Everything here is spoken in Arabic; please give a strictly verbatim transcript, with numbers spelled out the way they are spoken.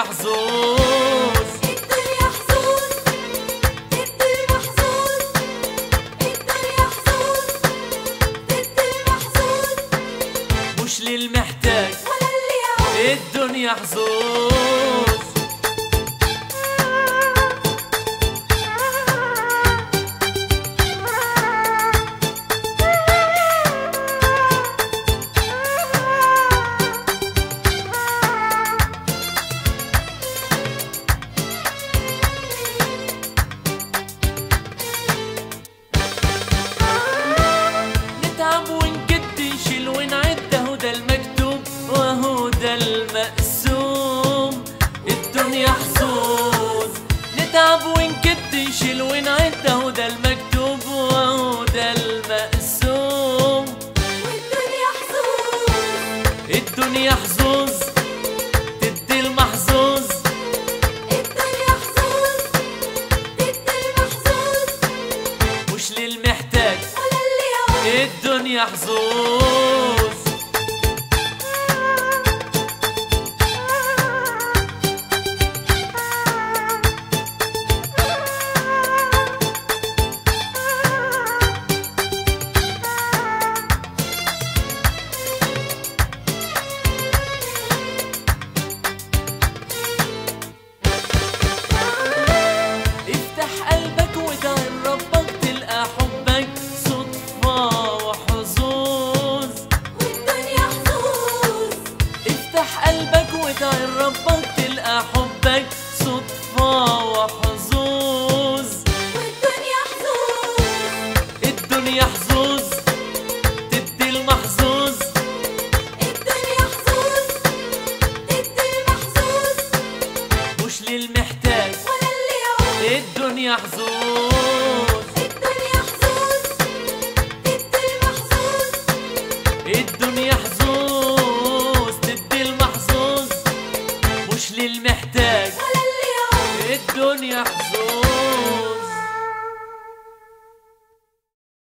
حظوظ. الدنيا حظوظ، ضد المحظوظ. الدنيا حظوظ، ضد المحظوظ. مش للمحتاج ولا اللي يعوز. الدنيا حظوظ. نتعب ونكد نشيل ونعد، اهو ده المكتوب واهو ده المقسوم. الدنيا حظوظ. نتعب ونكد نشيل ونعد، اهو ده المكتوب واهو ده المقسوم. والدنيا حظوظ. الدنيا حظوظ، ضد المحظوظ. الدنيا حظوظ، ضد المحظوظ. مش للمحتاج ولا اللي يعوز. الدنيا حظوظ.